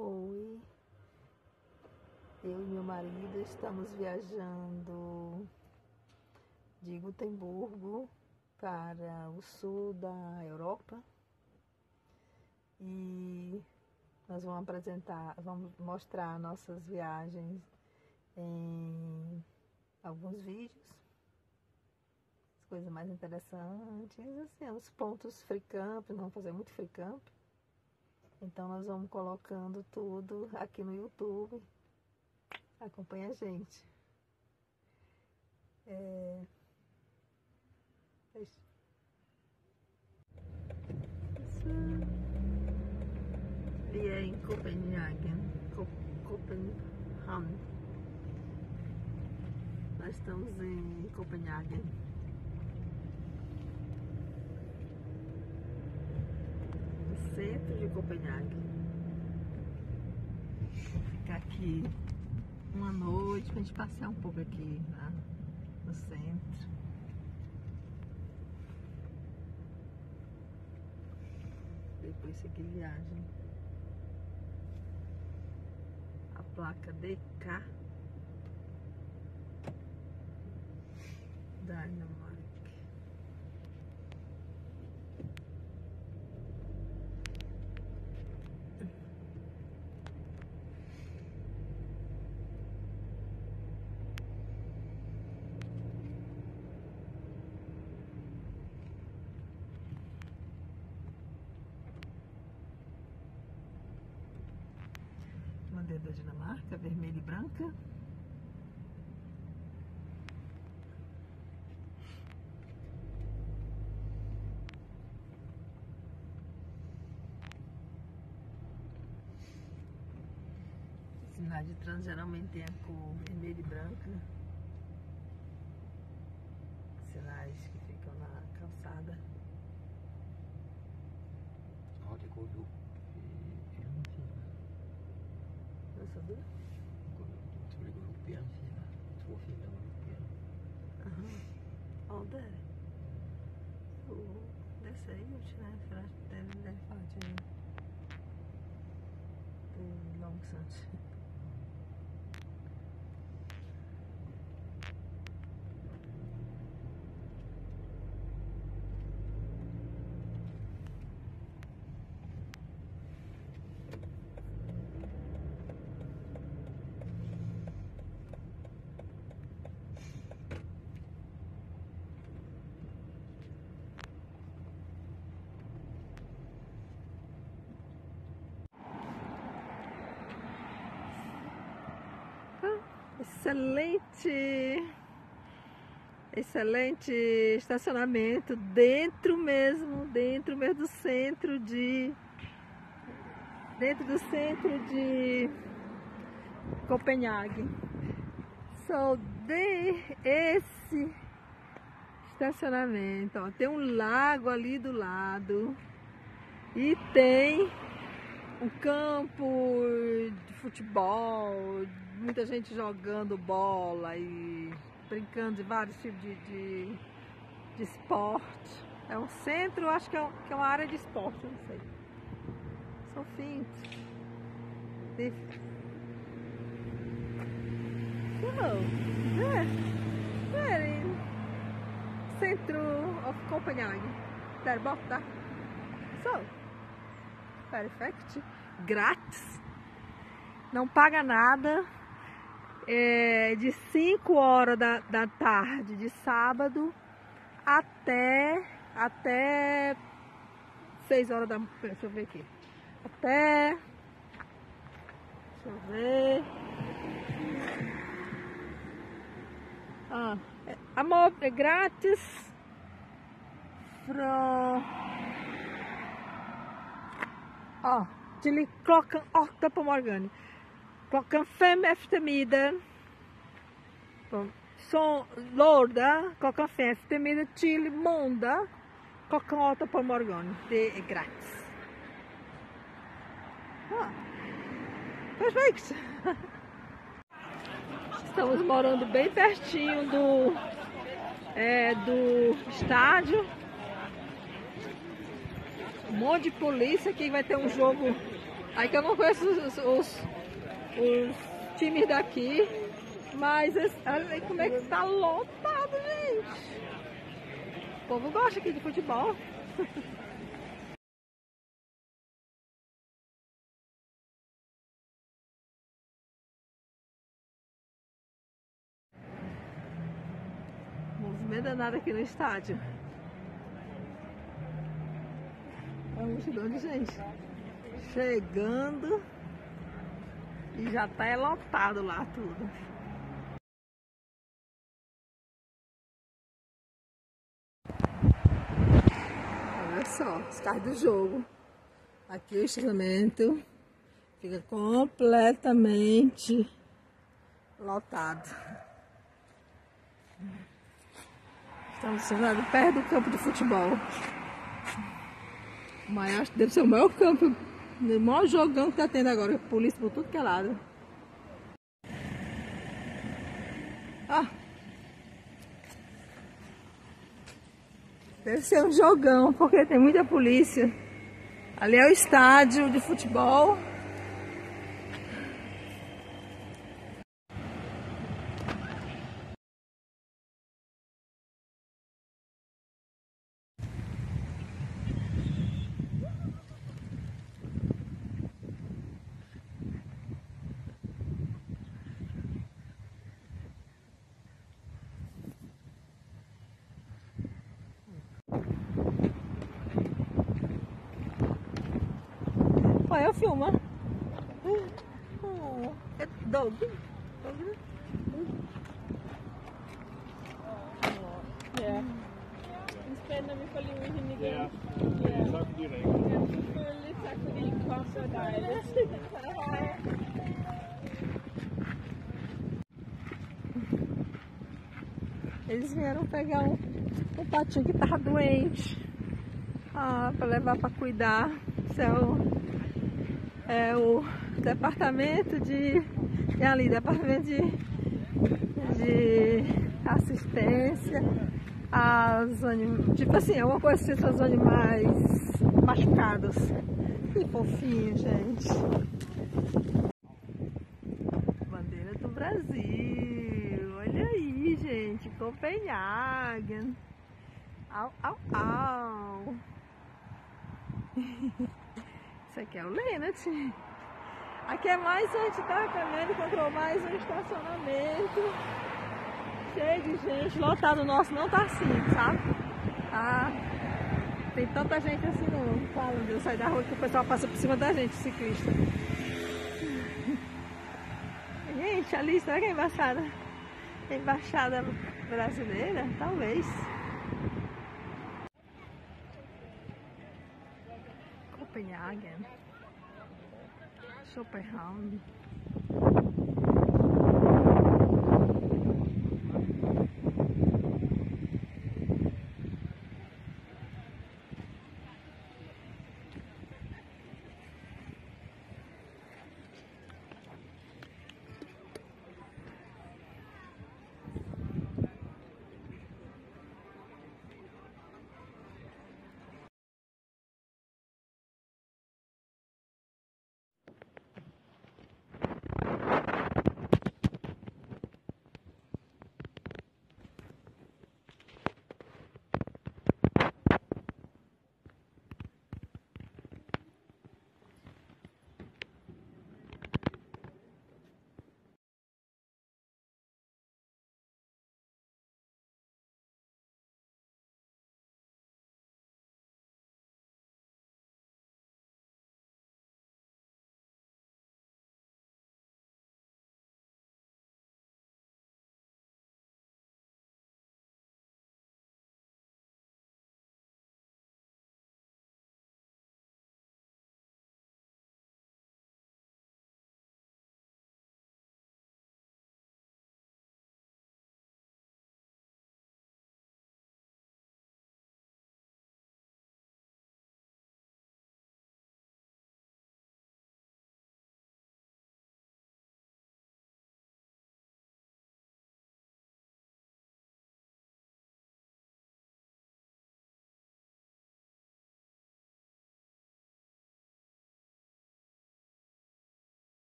Oi, eu e meu marido estamos viajando de Gotemburgo para o sul da Europa e nós vamos mostrar nossas viagens em alguns vídeos, as coisas mais interessantes, assim, os pontos free camp, nós vamos fazer muito free camp. Então nós vamos colocando tudo aqui no YouTube. Acompanha a gente. E é em Copenhagen. Copenhagen. Nós estamos em Copenhagen. Centro de Copenhague. Vou ficar aqui uma noite pra gente passear um pouco aqui no centro. Depois seguir viagem. A placa DK Dinamarca. Bandeira da Dinamarca, vermelha e branca. Sinais de trânsito geralmente tem a cor vermelha e branca. Sinais que ficam na calçada. Det går jo i en sida. Vad sa du? Jag tror det går upp i en sida. 2 filer går upp i en. Aha. Ja, där. Så det säger ju sådär för att det är faktiskt det är långsamt. Excelente estacionamento dentro mesmo do centro de Copenhague. Só esse estacionamento, ó, tem um lago ali do lado e tem um campo de futebol, muita gente jogando bola e brincando de vários tipos de esporte. É um centro, acho que é uma área de esporte, não sei. São fins. Very centro of Copenhagen. Där borta. So, perfect. Grátis. Não paga nada. É de 5 horas da tarde de sábado até 6 horas da manhã. Deixa eu ver aqui. Deixa eu ver. Amor, é grátis. Till klockan 8 på morgonen. Klockan 5 eftermiddag. Så lördag klockan 5 eftermiddag till måndag klockan 8 på morgonen. Det är gratis. Perfeito. Estamos morando bem pertinho do estádio. Um monte de polícia. Aqui vai ter um jogo Aí que eu não conheço os times daqui, mas olha aí como é que tá lotado, gente. O povo gosta aqui de futebol. Movimento danado aqui no estádio. É uma multidão de gente chegando e já tá lotado lá tudo. Olha só, os carros do jogo. Aqui o estacionamento fica completamente lotado. Estamos estacionados perto do campo de futebol. O maior, deve ser o maior campo, o maior jogão que tá tendo agora. Polícia por tudo que é lado. Ah, deve ser um jogão, porque tem muita polícia. Ali é o estádio de futebol. Olha, eu filmo. Oh, é dog. Ja. En spændende for livet igen. Ja, Ja. tak fordi du Ja, selvfølgelig. Tak fordi I kom. Så dejligt. Hej. Eles vieram pegar um patinho que tava doente. Para levar para cuidar. Isso é o departamento de. Tem ali, departamento de assistência aos animais. Tipo assim, é uma coisa assim, aos animais machucados. Que fofinho, gente. Bandeira do Brasil. Olha aí, gente. Copenhagen. Au, au, au. Isso aqui é o Lennart. Aqui é mais a gente tá caminhando, encontrou mais um estacionamento cheio de gente, lotado. O nosso não tá assim, sabe? Ah, tem tanta gente assim não. Fala, eu saio da rua que o pessoal passa por cima da gente, ciclista. Gente, ali, será que é embaixada? Embaixada brasileira? Talvez. Copenhagen. Schopenhauer.